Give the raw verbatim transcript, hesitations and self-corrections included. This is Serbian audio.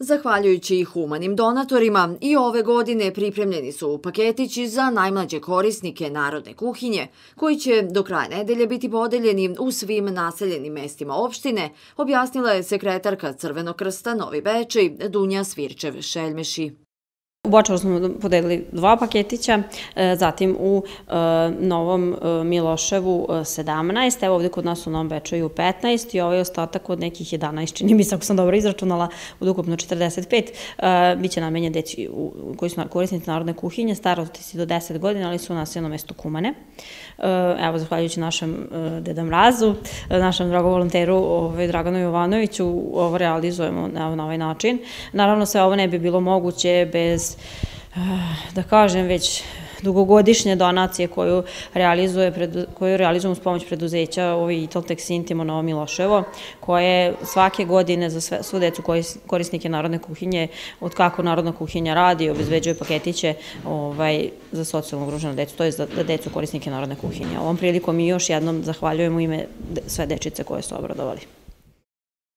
Zahvaljujući humanim donatorima, i ove godine pripremljeni su paketići za najmlađe korisnike narodne kuhinje, koji će do kraja nedelje biti podeljeni u svim naseljenim mestima opštine, objasnila je sekretarka Crvenog krsta Novi Bečej Dunja Svirčev-Šeljmeši. U Bočaru smo podelili dva paketića, zatim u Novom Miloševu sedamnaest, evo ovdje kod nas u Novom Bečeju petnaest i ovaj ostatak od nekih jedanaest, čini mi se, ako sam dobro izračunala, od ukupno četrdeset pet, biće namenjen deci koji su korisnici narodne kuhinje, starosti do deset godina, ali su u naseljenom mestu Kumane. Evo, zahvaljujući našem Deda Mrazu, našem dragom volonteru Draganu Jovanoviću, ovo realizujemo na ovaj način. Naravno, sve ovo ne bi bilo moguće bez, da kažem, već dugogodišnje donacije koju realizujemo s pomoć preduzeća Italtex Intimo Novo Miloševo, koje svake godine za svu decu korisnike narodne kuhinje, od kako narodna kuhinja radi, obezbeđuje paketiće za socijalno ugroženu decu, to je za decu korisnike narodne kuhinje. Ovom prilikom mi još jednom zahvaljujemo ime sve dečice koje su obradovali.